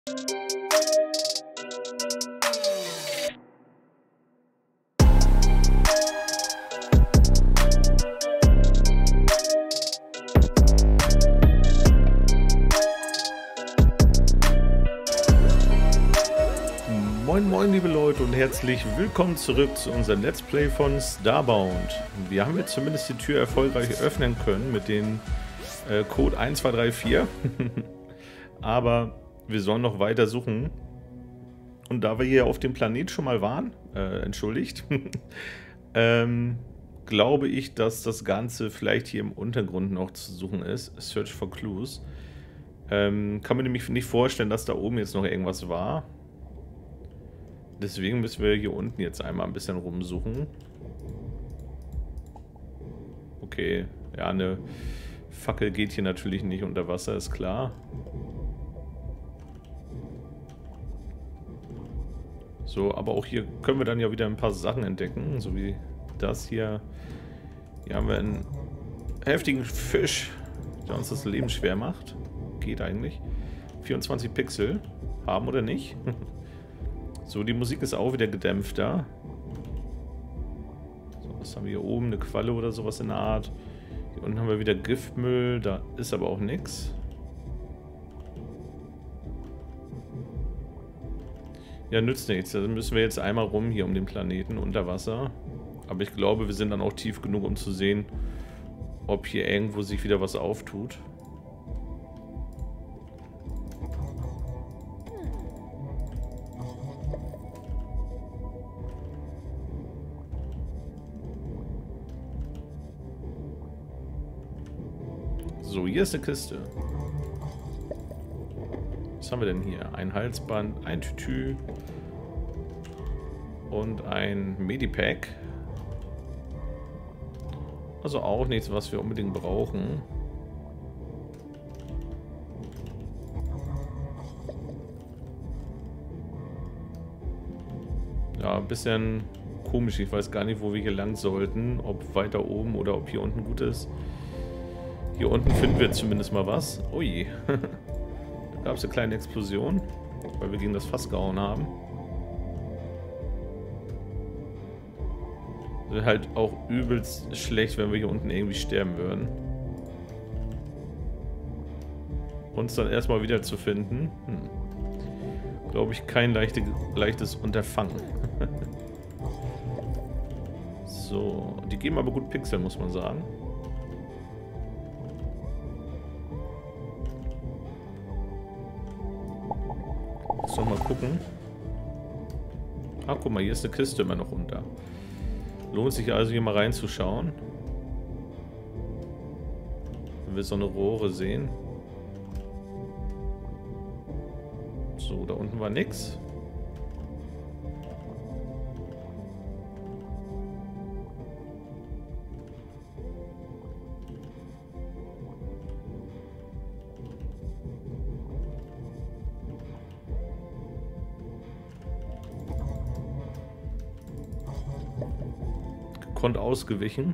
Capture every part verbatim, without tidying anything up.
Moin moin liebe Leute und herzlich willkommen zurück zu unserem Let's Play von Starbound. Wir haben jetzt zumindest die Tür erfolgreich öffnen können mit dem äh, Code eins zwei drei vier. Aber wir sollen noch weiter suchen. Und da wir hier auf dem Planet schon mal waren, äh, entschuldigt, ähm, glaube ich, dass das Ganze vielleicht hier im Untergrund noch zu suchen ist. Search for Clues. Ähm, kann mir nämlich nicht vorstellen, dass da oben jetzt noch irgendwas war. Deswegen müssen wir hier unten jetzt einmal ein bisschen rumsuchen. Okay, ja, eine Fackel geht hier natürlich nicht unter Wasser, ist klar. So, aber auch hier können wir dann ja wieder ein paar Sachen entdecken, so wie das hier. Hier haben wir einen heftigen Fisch, der uns das Leben schwer macht. Geht eigentlich. vierundzwanzig Pixel. Haben oder nicht? So, die Musik ist auch wieder gedämpfter. So, was haben wir hier oben? Eine Qualle oder sowas in der Art. Hier unten haben wir wieder Giftmüll. Da ist aber auch nichts. Ja, nützt nichts. Da müssen wir jetzt einmal rum hier um den Planeten unter Wasser. Aber ich glaube, wir sind dann auch tief genug, um zu sehen, ob hier irgendwo sich wieder was auftut. So, hier ist eine Kiste. Was haben wir denn hier? Ein Halsband, ein Tütü und ein Medipack. Also auch nichts, was wir unbedingt brauchen. Ja, ein bisschen komisch. Ich weiß gar nicht, wo wir hier lang sollten. Ob weiter oben oder ob hier unten gut ist. Hier unten finden wir zumindest mal was. Ui. Da gab es eine kleine Explosion, weil wir gegen das Fass gehauen haben. Wäre halt auch übelst schlecht, wenn wir hier unten irgendwie sterben würden. Uns dann erstmal wieder zu finden. Hm. Glaube ich, kein leichte, leichtes Unterfangen. So, die geben aber gut Pixel, muss man sagen. Noch mal gucken. Ah, guck mal, hier ist eine Kiste immer noch unter. Lohnt sich also hier mal reinzuschauen. Wenn wir so eine Rohre sehen. So, da unten war nix. Ausgewichen.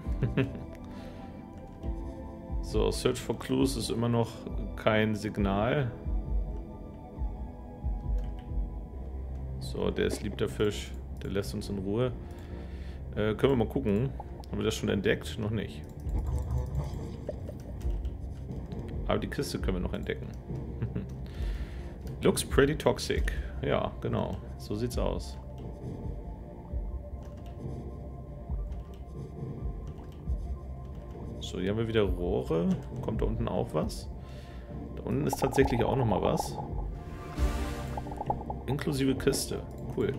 So, Search for Clues ist immer noch kein Signal. So, der ist lieb, der Fisch. Der lässt uns in Ruhe. Äh, können wir mal gucken. Haben wir das schon entdeckt? Noch nicht. Aber die Kiste können wir noch entdecken. Looks pretty toxic. Ja, genau. So sieht's aus. So, hier haben wir wieder Rohre. Kommt da unten auch was? Da unten ist tatsächlich auch nochmal was. Inklusive Kiste. Cool.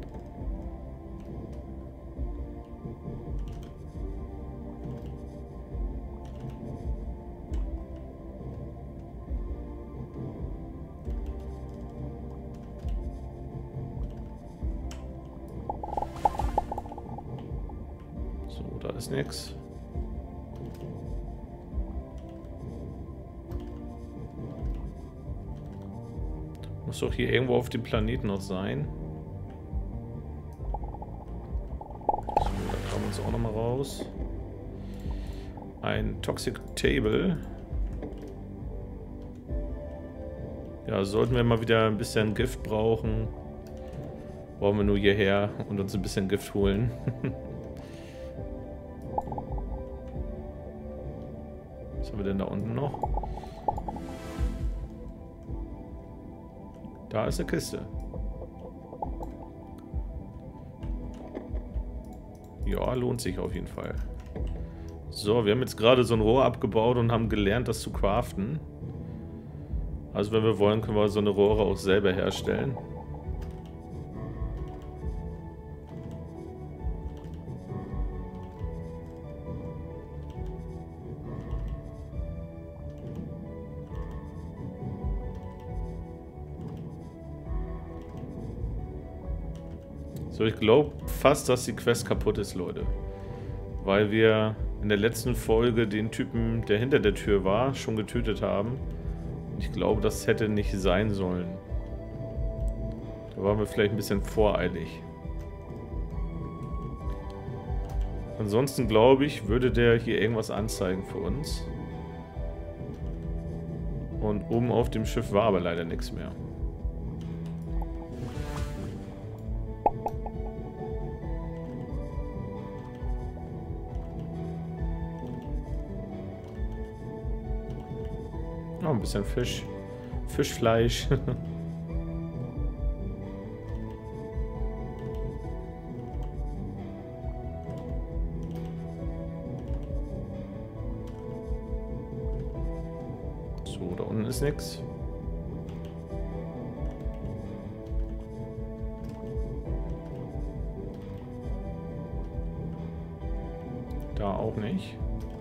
So, da ist nichts. Muss doch hier irgendwo auf dem Planeten noch sein. So, da kommen wir uns auch nochmal raus. Ein Toxic Table. Ja, sollten wir mal wieder ein bisschen Gift brauchen, brauchen wir nur hierher und uns ein bisschen Gift holen. Was haben wir denn da unten noch? Da ist eine Kiste. Ja, lohnt sich auf jeden Fall. So, wir haben jetzt gerade so ein Rohr abgebaut und haben gelernt, das zu craften. Also wenn wir wollen, können wir so eine Rohre auch selber herstellen. So, ich glaube fast, dass die Quest kaputt ist, Leute. Weil wir in der letzten Folge den Typen, der hinter der Tür war, schon getötet haben. Ich glaube, das hätte nicht sein sollen. Da waren wir vielleicht ein bisschen voreilig. Ansonsten glaube ich, würde der hier irgendwas anzeigen für uns. Und oben auf dem Schiff war aber leider nichts mehr. Oh, ein bisschen Fisch. Fischfleisch. So, da unten ist nichts. Da auch nicht.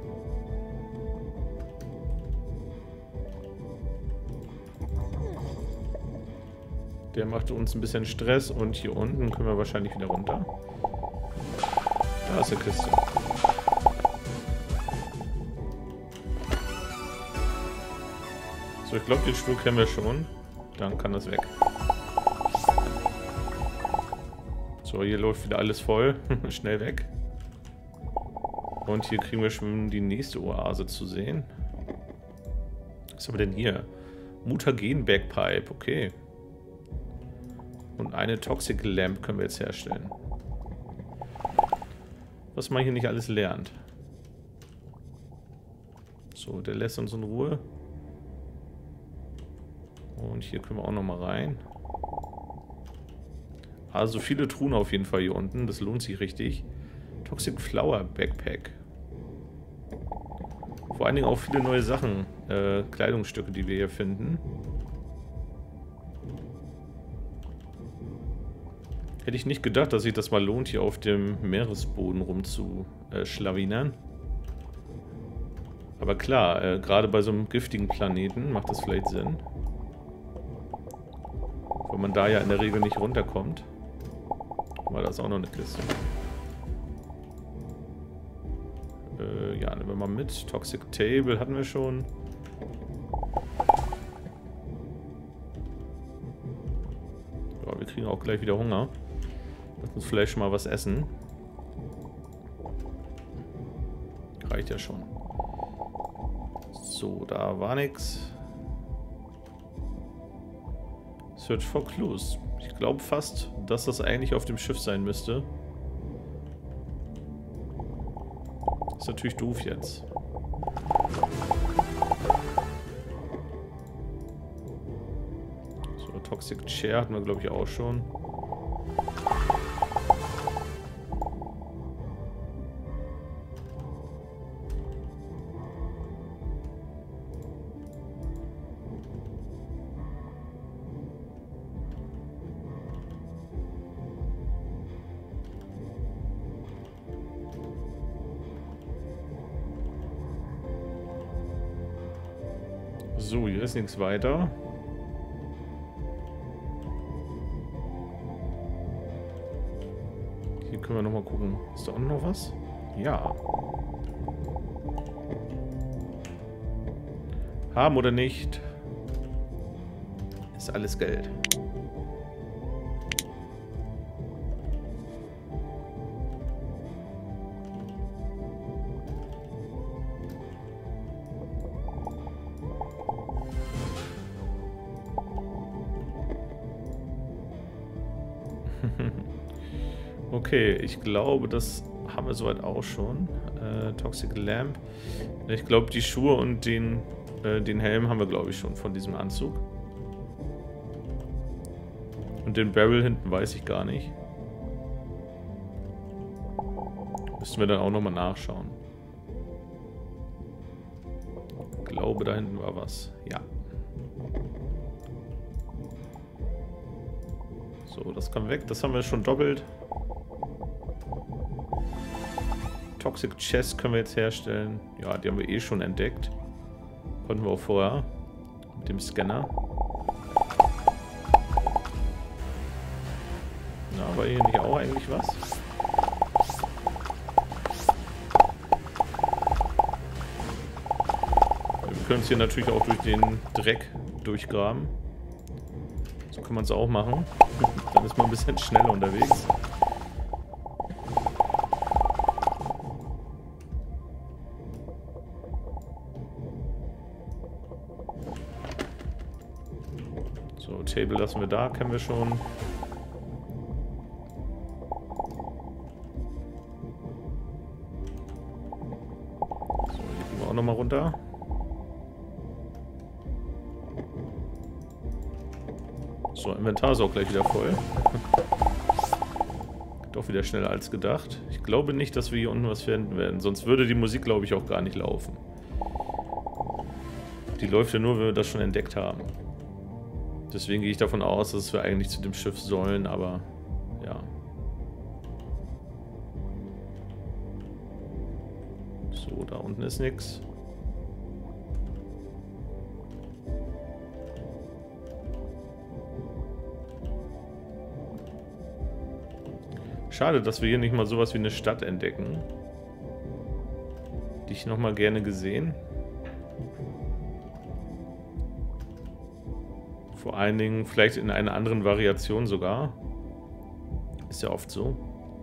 Der macht uns ein bisschen Stress und hier unten können wir wahrscheinlich wieder runter. Da ist eine Kiste. So, ich glaube, den Spur kennen wir schon. Dann kann das weg. So, hier läuft wieder alles voll. Schnell weg. Und hier kriegen wir schon die nächste Oase zu sehen. Was haben wir denn hier? Mutagen Backpipe, okay. Und eine Toxic Lamp können wir jetzt herstellen. Was man hier nicht alles lernt. So, der lässt uns in Ruhe. Und hier können wir auch nochmal rein. Also viele Truhen auf jeden Fall hier unten. Das lohnt sich richtig. Toxic Flower Backpack. Vor allen Dingen auch viele neue Sachen. Äh, Kleidungsstücke, die wir hier finden. Hätte ich nicht gedacht, dass sich das mal lohnt, hier auf dem Meeresboden rumzuschlawinern. Aber klar, äh, gerade bei so einem giftigen Planeten macht das vielleicht Sinn. Weil man da ja in der Regel nicht runterkommt. Aber da ist auch noch eine Kiste. Äh, ja, nehmen wir mal mit. Toxic Table hatten wir schon. Ja, wir kriegen auch gleich wieder Hunger. Lass uns vielleicht schon mal was essen. Reicht ja schon. So, da war nix. Search for Clues. Ich glaube fast, dass das eigentlich auf dem Schiff sein müsste. Ist natürlich doof jetzt. So, Toxic Chair hatten wir, glaube ich, auch schon. So, hier ist nichts weiter. Hier können wir nochmal gucken. Ist da unten noch was? Ja. Haben oder nicht? Ist alles Geld. Okay, ich glaube, das haben wir soweit auch schon. Äh, Toxic Lamp. Ich glaube, die Schuhe und den, äh, den Helm haben wir, glaube ich, schon von diesem Anzug. Und den Barrel hinten weiß ich gar nicht. Müssten wir dann auch nochmal nachschauen. Ich glaube, da hinten war was. Ja. So, das kann weg. Das haben wir schon doppelt. Toxic Chest können wir jetzt herstellen. Ja, die haben wir eh schon entdeckt. Konnten wir auch vorher. Mit dem Scanner. Na, war hier nicht auch eigentlich was? Wir können es hier natürlich auch durch den Dreck durchgraben. So kann man es auch machen. Dann ist man ein bisschen schneller unterwegs. So, Table lassen wir da, kennen wir schon. So, hier gehen wir auch nochmal runter. So, Inventar ist auch gleich wieder voll. Doch wieder schneller als gedacht. Ich glaube nicht, dass wir hier unten was finden werden. Sonst würde die Musik, glaube ich, auch gar nicht laufen. Die läuft ja nur, wenn wir das schon entdeckt haben. Deswegen gehe ich davon aus, dass wir eigentlich zu dem Schiff sollen, aber ja. So, da unten ist nichts. Schade, dass wir hier nicht mal sowas wie eine Stadt entdecken. Die ich nochmal gerne gesehen. Vor allen Dingen vielleicht in einer anderen Variation sogar. Ist ja oft so.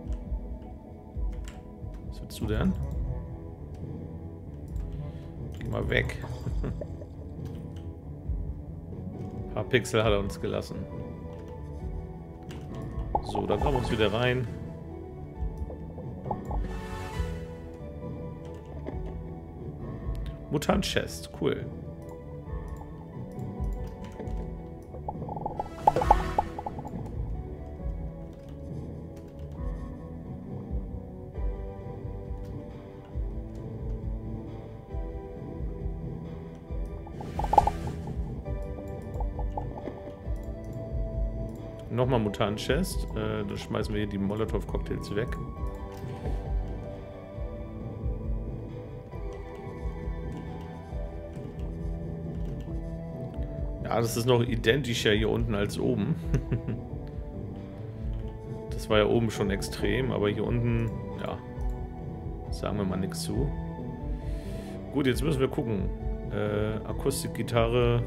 Was willst du denn? Geh mal weg. Ein paar Pixel hat er uns gelassen. So, dann kommen wir uns wieder rein. Mutant Chest, cool. Nochmal Mutant Chest. Äh, dann schmeißen wir hier die Molotov-Cocktails weg. Ja, das ist noch identischer hier unten als oben. Das war ja oben schon extrem, aber hier unten, ja, sagen wir mal nichts zu. Gut, jetzt müssen wir gucken. Äh, Akustikgitarre.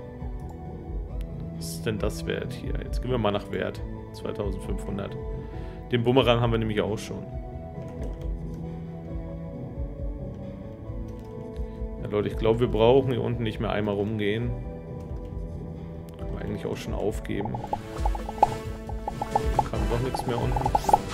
Was ist denn das Wert hier? Jetzt gehen wir mal nach Wert. zweitausendfünfhundert. Den Bumerang haben wir nämlich auch schon. Ja, Leute, ich glaube, wir brauchen hier unten nicht mehr einmal rumgehen. Können wir eigentlich auch schon aufgeben. Kann doch nichts mehr unten.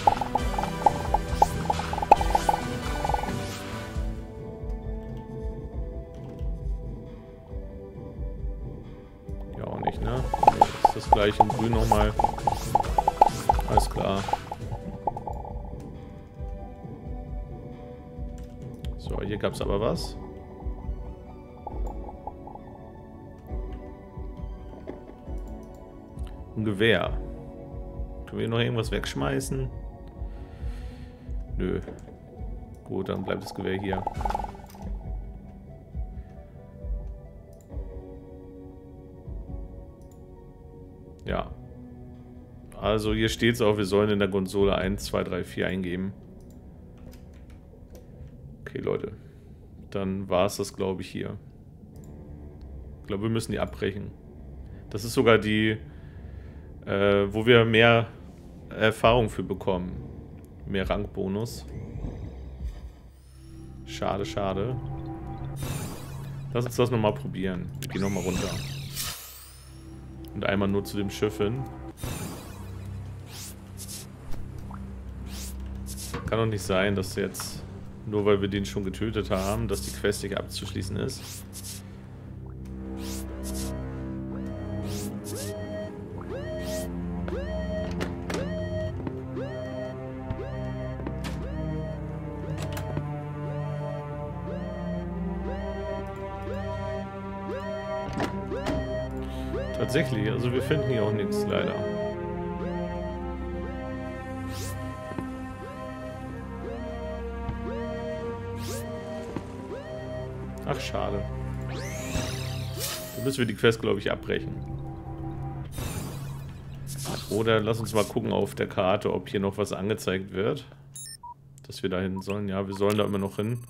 Ja, auch nicht, ne? Ist das gleiche in grün nochmal. Alles klar. So, hier gab es aber was. Ein Gewehr. Können wir noch irgendwas wegschmeißen? Nö. Gut, dann bleibt das Gewehr hier. Ja. Also hier steht es auch, wir sollen in der Konsole eins, zwei, drei, vier eingeben. Okay, Leute. Dann war es das, glaube ich, hier. Ich glaube, wir müssen die abbrechen. Das ist sogar die, äh, wo wir mehr Erfahrung für bekommen. Mehr Rangbonus. Schade, schade. Lass uns das nochmal probieren. Wir gehen nochmal runter. Und einmal nur zu dem Schiff hin. Kann doch nicht sein, dass jetzt, nur weil wir den schon getötet haben, dass die Quest nicht abzuschließen ist. Tatsächlich, also wir finden hier auch nichts, leider. Ach, schade. Dann müssen wir die Quest, glaube ich, abbrechen. Oder lass uns mal gucken auf der Karte, ob hier noch was angezeigt wird. Dass wir da hin sollen. Ja, wir sollen da immer noch hin.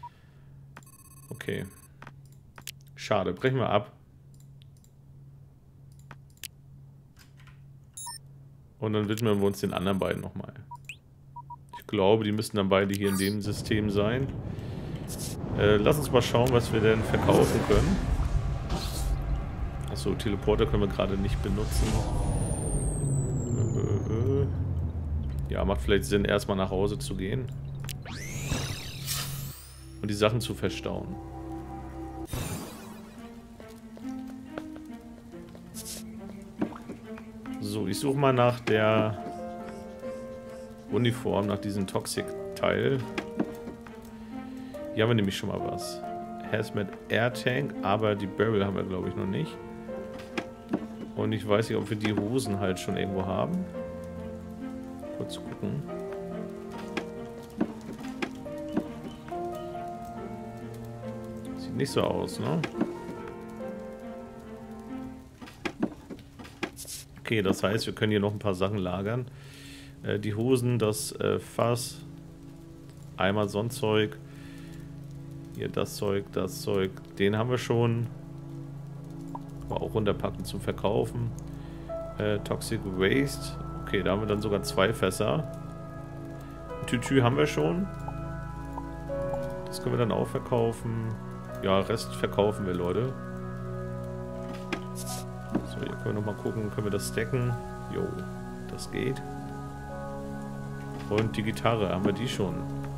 Okay. Schade, brechen wir ab. Und dann widmen wir uns den anderen beiden nochmal. Ich glaube, die müssten dann beide hier in dem System sein. Äh, lass uns mal schauen, was wir denn verkaufen können. Achso, Teleporter können wir gerade nicht benutzen. Äh, äh. Ja, macht vielleicht Sinn, erstmal nach Hause zu gehen. Und die Sachen zu verstauen. So, ich suche mal nach der Uniform, nach diesem Toxic-Teil. Hier haben wir nämlich schon mal was. Hazmat Air Tank, aber die Barrel haben wir, glaube ich, noch nicht. Und ich weiß nicht, ob wir die Hosen halt schon irgendwo haben. Kurz gucken. Sieht nicht so aus, ne? Okay, das heißt, wir können hier noch ein paar Sachen lagern. Äh, die Hosen, das äh, Fass, einmal so ein Zeug. Hier das Zeug, das Zeug. Den haben wir schon. Können wir auch runterpacken zum Verkaufen. Äh, Toxic Waste. Okay, da haben wir dann sogar zwei Fässer. Tütü haben wir schon. Das können wir dann auch verkaufen. Ja, Rest verkaufen wir, Leute. So, hier können wir nochmal gucken, können wir das stacken? Jo, das geht. Und die Gitarre, haben wir die schon?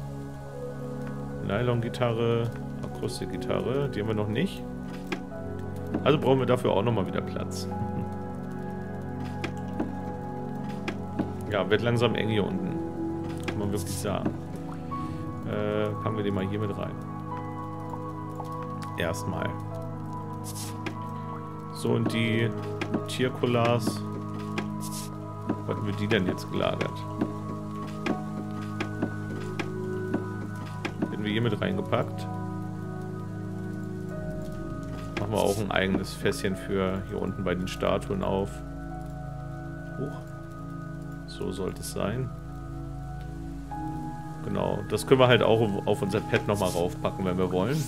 Nylon-Gitarre, Akustik-Gitarre, die haben wir noch nicht. Also brauchen wir dafür auch nochmal wieder Platz. Ja, wird langsam eng hier unten. Kann man wirklich sagen. Äh, packen wir den mal hier mit rein. Erstmal. So, und die Tiercollars. Wo hatten wir die denn jetzt gelagert? Hätten wir hier mit reingepackt. Machen wir auch ein eigenes Fässchen für hier unten bei den Statuen auf. Huch. So sollte es sein. Genau, das können wir halt auch auf unser Pad nochmal raufpacken, wenn wir wollen.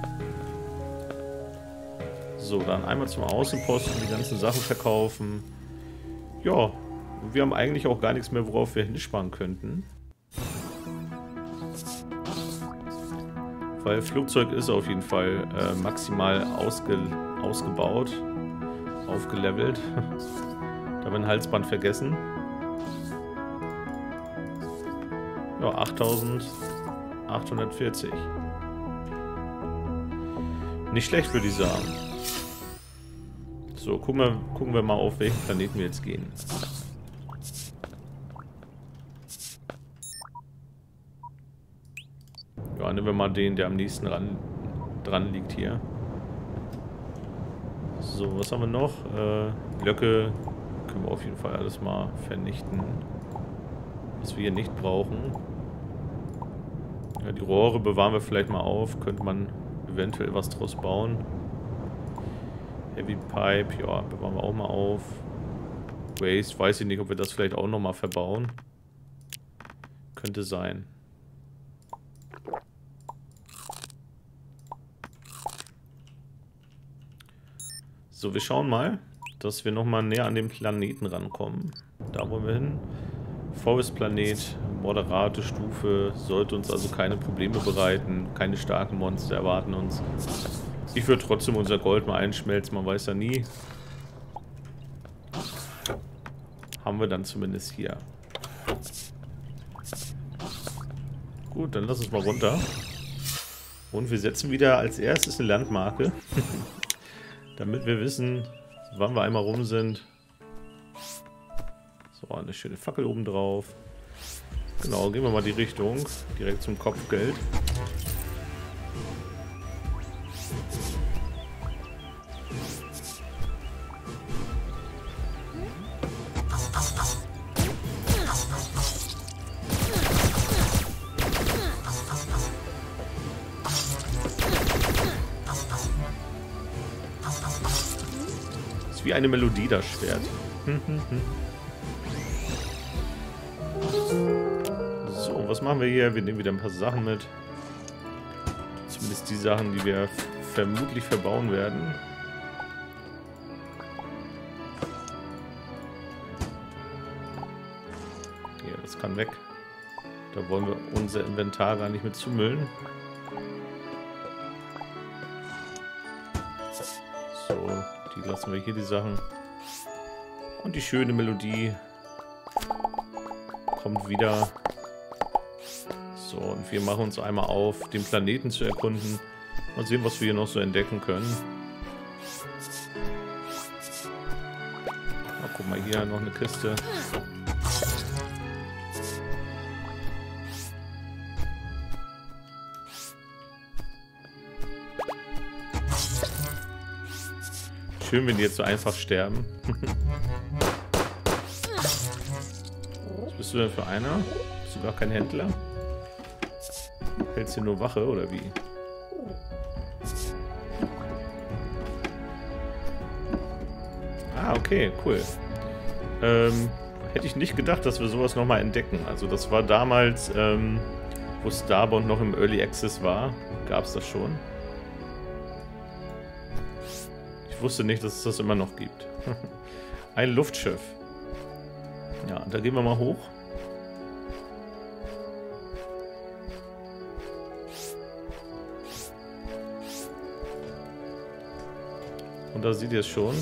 So, dann einmal zum Außenposten die ganzen Sachen verkaufen. Ja, wir haben eigentlich auch gar nichts mehr, worauf wir hinsparen könnten. Weil Flugzeug ist auf jeden Fall äh, maximal ausge ausgebaut, aufgelevelt. Da haben wir ein Halsband vergessen. Ja, achttausendachthundertvierzig. Nicht schlecht, würde ich sagen. So, gucken wir, gucken wir mal, auf welchen Planeten wir jetzt gehen. Ja, nehmen wir mal den, der am nächsten ran, dran liegt hier. So, was haben wir noch? Äh, Blöcke können wir auf jeden Fall alles mal vernichten. Was wir hier nicht brauchen. Ja, die Rohre bewahren wir vielleicht mal auf. Könnte man eventuell was draus bauen. Heavy Pipe, ja, bewahren wir auch mal auf. Waste, weiß ich nicht, ob wir das vielleicht auch nochmal verbauen. Könnte sein. So, wir schauen mal, dass wir nochmal näher an den Planeten rankommen. Da wollen wir hin. Forest-Planet, moderate Stufe, sollte uns also keine Probleme bereiten. Keine starken Monster erwarten uns. Ich würde trotzdem unser Gold mal einschmelzen, man weiß ja nie. Haben wir dann zumindest hier. Gut, dann lass uns mal runter. Und wir setzen wieder als erstes eine Landmarke. Damit wir wissen, wann wir einmal rum sind. So, eine schöne Fackel oben drauf. Genau, gehen wir mal die Richtung. Direkt zum Kopfgeld. Ist wie eine Melodie, das Schwert. So, was machen wir hier? Wir nehmen wieder ein paar Sachen mit. Zumindest die Sachen, die wir vermutlich verbauen werden. Ja, das kann weg. Da wollen wir unser Inventar gar nicht mit zumüllen. So, die lassen wir hier, die Sachen. Und die schöne Melodie kommt wieder. So, und wir machen uns einmal auf, den Planeten zu erkunden. Mal sehen, was wir hier noch so entdecken können. Na, guck mal, hier noch eine Kiste. Schön, wenn die jetzt so einfach sterben. Was bist du denn für einer? Bist du gar kein Händler? Hältst du nur Wache oder wie? Ah, okay, cool. Ähm, hätte ich nicht gedacht, dass wir sowas nochmal entdecken. Also das war damals, ähm, wo Starbound noch im Early Access war, gab es das schon. Ich wusste nicht, dass es das immer noch gibt. Ein Luftschiff. Ja, da gehen wir mal hoch. Und da seht ihr es schon.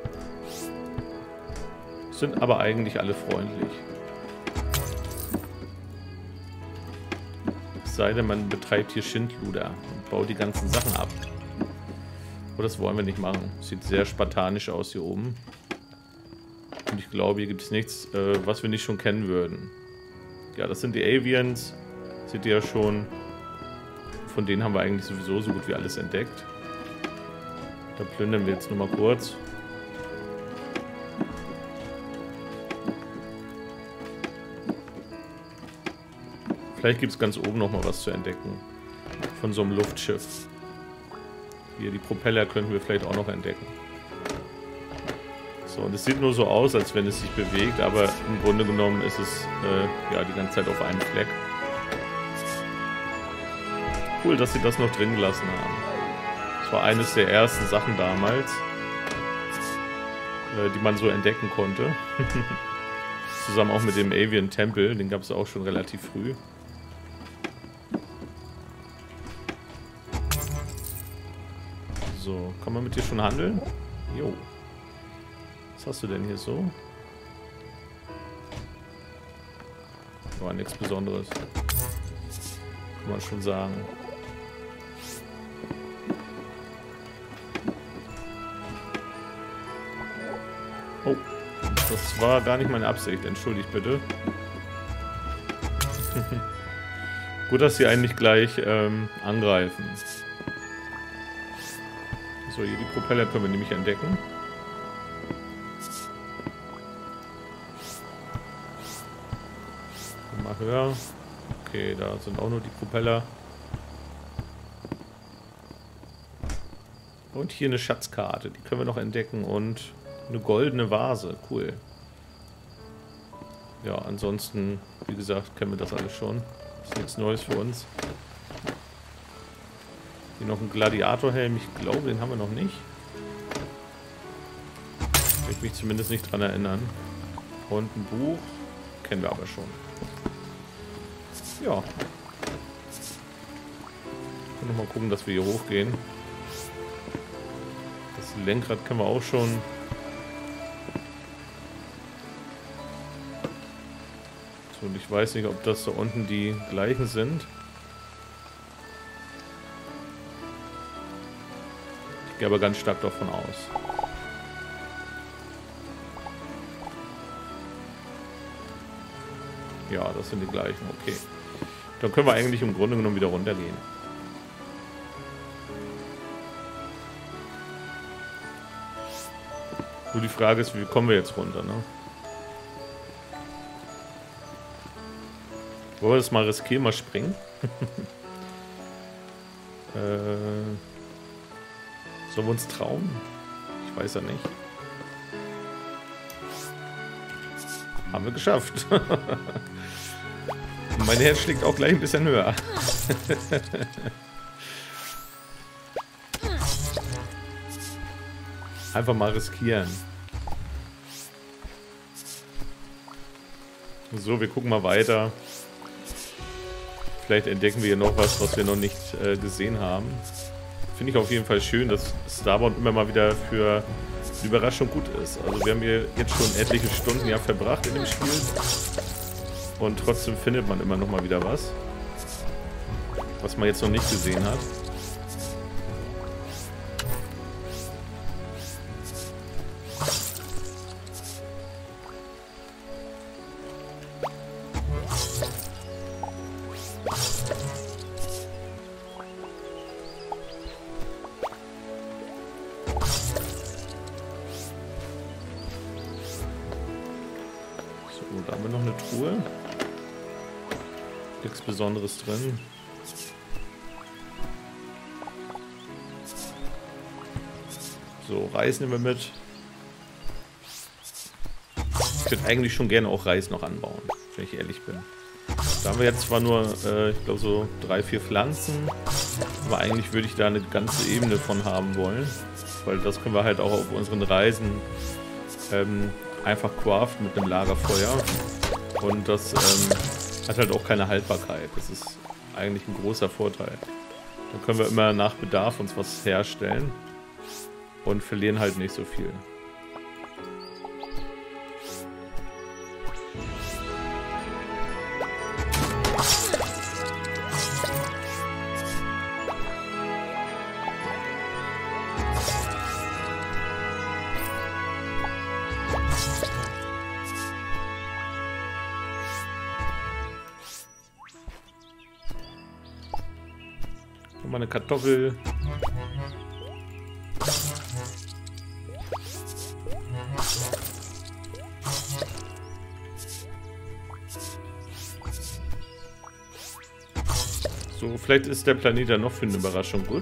Sind aber eigentlich alle freundlich. Es sei denn, man betreibt hier Schindluder und baut die ganzen Sachen ab. Aber das wollen wir nicht machen. Sieht sehr spartanisch aus hier oben. Und ich glaube, hier gibt es nichts, äh, was wir nicht schon kennen würden. Ja, das sind die Avians. Seht ihr ja schon. Von denen haben wir eigentlich sowieso so gut wie alles entdeckt. Da plündern wir jetzt nur mal kurz. Vielleicht gibt es ganz oben noch mal was zu entdecken. Von so einem Luftschiff. Hier, die Propeller könnten wir vielleicht auch noch entdecken. So, und es sieht nur so aus, als wenn es sich bewegt, aber im Grunde genommen ist es äh, ja die ganze Zeit auf einem Fleck. Cool, dass sie das noch drin gelassen haben. Das war eines der ersten Sachen damals, äh, die man so entdecken konnte. Zusammen auch mit dem Avian Tempel, den gab es auch schon relativ früh. So, kann man mit dir schon handeln? Jo. Was hast du denn hier so? War nichts Besonderes. Kann man schon sagen. Oh, das war gar nicht meine Absicht. Entschuldigt bitte. Gut, dass sie einen nicht gleich ähm, angreifen. So, hier die Propeller können wir nämlich entdecken. Mal höher. Okay, da sind auch nur die Propeller. Und hier eine Schatzkarte, die können wir noch entdecken. Und eine goldene Vase, cool. Ja, ansonsten, wie gesagt, kennen wir das alles schon. Ist nichts Neues für uns. Hier noch ein Gladiatorhelm, ich glaube, den haben wir noch nicht. Kann ich mich zumindest nicht dran erinnern. Und ein Buch, kennen wir aber schon. Ja. Noch mal gucken, dass wir hier hochgehen. Das Lenkrad können wir auch schon. So, und ich weiß nicht, ob das da unten die gleichen sind. gehe aber ganz stark davon aus. Ja, das sind die gleichen, okay. Dann können wir eigentlich im Grunde genommen wieder runtergehen. Nur die Frage ist, wie kommen wir jetzt runter, ne? Wollen wir das mal riskieren, mal springen? äh, sollen wir uns trauen? Ich weiß ja nicht. Haben wir geschafft. Mein Herz schlägt auch gleich ein bisschen höher. Einfach mal riskieren. So, wir gucken mal weiter. Vielleicht entdecken wir hier noch was, was wir noch nicht äh, gesehen haben. Finde ich auf jeden Fall schön, dass Starbound immer mal wieder für eine Überraschung gut ist. Also wir haben hier jetzt schon etliche Stunden ja verbracht in dem Spiel. Und trotzdem findet man immer noch mal wieder was, was man jetzt noch nicht gesehen hat. So, da haben wir noch eine Truhe. Nichts Besonderes drin. So, Reis nehmen wir mit. Ich würde eigentlich schon gerne auch Reis noch anbauen, wenn ich ehrlich bin. Da haben wir jetzt zwar nur, äh, ich glaube so drei, vier Pflanzen, aber eigentlich würde ich da eine ganze Ebene von haben wollen, weil das können wir halt auch auf unseren Reisen ähm, einfach craften mit einem Lagerfeuer. Und das ähm, hat halt auch keine Haltbarkeit. Das ist eigentlich ein großer Vorteil. Dann können wir immer nach Bedarf uns was herstellen und verlieren halt nicht so viel. Mal eine Kartoffel. So, vielleicht ist der Planet ja noch für eine Überraschung gut.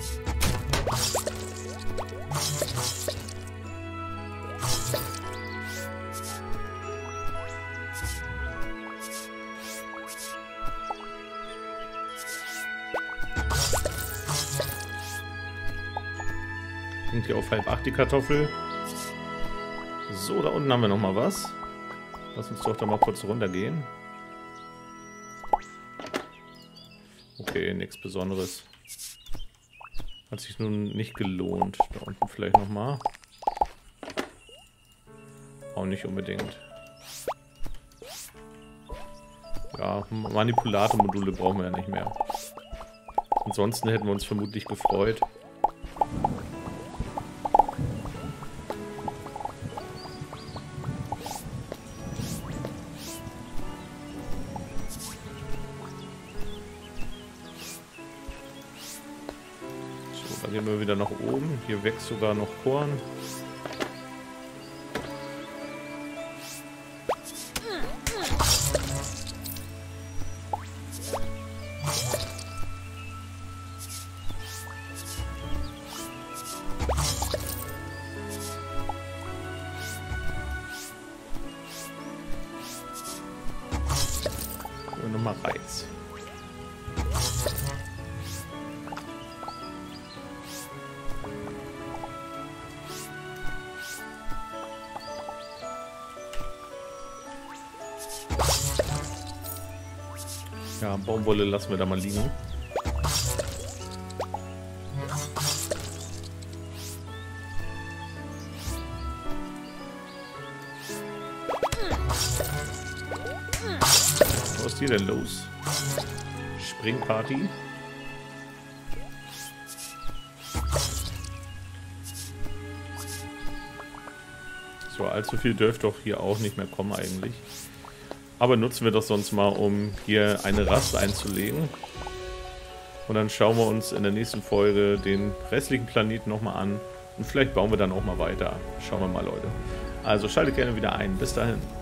Hängt hier auf halb acht die Kartoffel. So, da unten haben wir noch mal was. Lass uns doch da mal kurz runtergehen. Okay, nichts Besonderes. Hat sich nun nicht gelohnt. Da unten vielleicht noch mal. Auch nicht unbedingt. Ja, Manipulator-Module brauchen wir ja nicht mehr. Ansonsten hätten wir uns vermutlich gefreut. So, dann gehen wir wieder nach oben. Hier wächst sogar noch Korn. Nochmal Reis. Ja, Baumwolle lassen wir da mal liegen. Was ist hier denn los? Springparty. So, allzu viel dürfte doch hier auch nicht mehr kommen eigentlich. Aber nutzen wir das sonst mal, um hier eine Rast einzulegen. Und dann schauen wir uns in der nächsten Folge den restlichen Planeten nochmal an. Und vielleicht bauen wir dann auch mal weiter. Schauen wir mal, Leute. Also schaltet gerne wieder ein. Bis dahin.